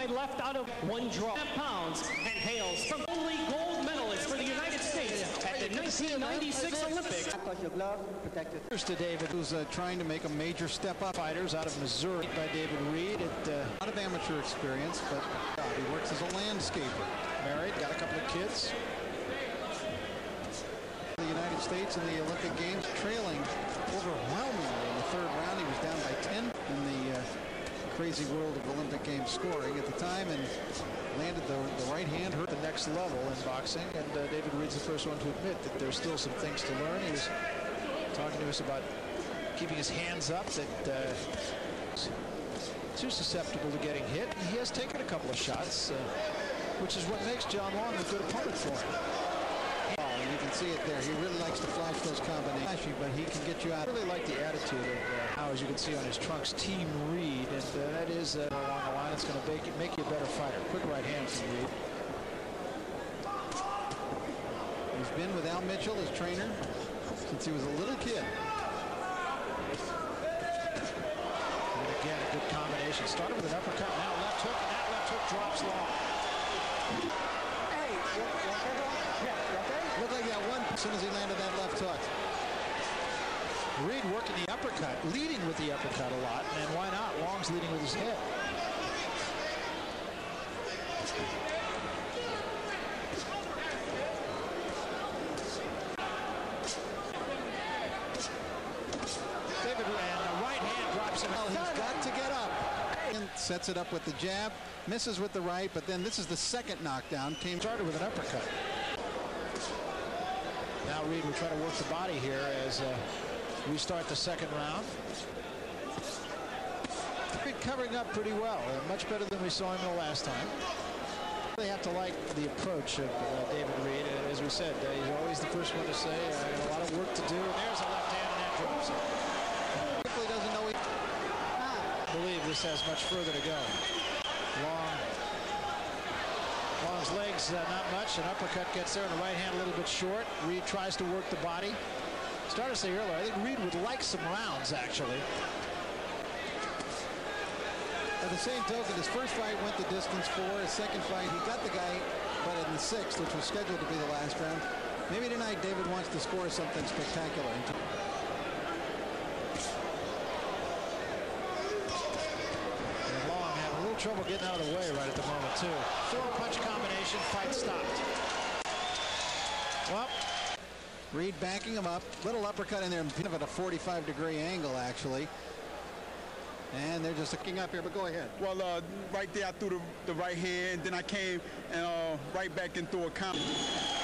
inside left out of 1 draw pounds and hails from only gold medalist for the United States at the 1996 Olympics. Here's to David, who's trying to make a major step up. Fighters out of Missouri by David Reid. A lot of amateur experience, but he works as a landscaper. Married, got a couple of kids. The United States in the Olympic Games, trailing overwhelmingly in the 3rd round. He was down by 10 in the crazy world of Olympic Games scoring at the time, and landed the right hand, hurt the next level in boxing. And David Reid's the first one to admit that there's still some things to learn. He was talking to us about keeping his hands up, that too susceptible to getting hit. And he has taken a couple of shots, which is what makes John Long a good opponent for him. You can see it there. He really likes to flash those combinations, but he can get you out. I really like the attitude of how, as you can see on his trunks, Team Reid, and that is along the line. It's going to make you a better fighter. Quick right hand from Reid. He's been with Al Mitchell as trainer since he was a little kid. And again, a good combination. Started with an uppercut, now left hook, and that left hook drops Long. Looked like that one as soon as he landed that left hook. Reid working the uppercut, leading with the uppercut a lot, and why not? Long's leading with his head. David, and the right hand drops him. Well, he's got to get up. And sets it up with the jab, misses with the right, but then this is the second knockdown. Started with an uppercut. Now Reid will try to work the body here as we start the 2nd round. Reid covering up pretty well, much better than we saw him the last time. They have to like the approach of David Reid. As we said, he's always the first one to say, I got a lot of work to do. And there's a left hand, and that drops him. Simply doesn't know I believe this has much further to go. Long's legs, not much. An uppercut gets there, and the right hand a little bit short. Reid tries to work the body. Started to say earlier, I think Reid would like some rounds, actually. By the same token, his first fight went the distance for. His second fight, he got the guy, but in the 6th, which was scheduled to be the last round. Maybe tonight David wants to score something spectacular. Trouble getting out of the way right at the moment, too. 4-punch combination, fight stopped. Well, Reid backing him up. Little uppercut in there, kind of at a 45-degree angle, actually. And they're just looking up here, but go ahead. Well, right there, I threw the right hand, then I came and right back and threw a counter.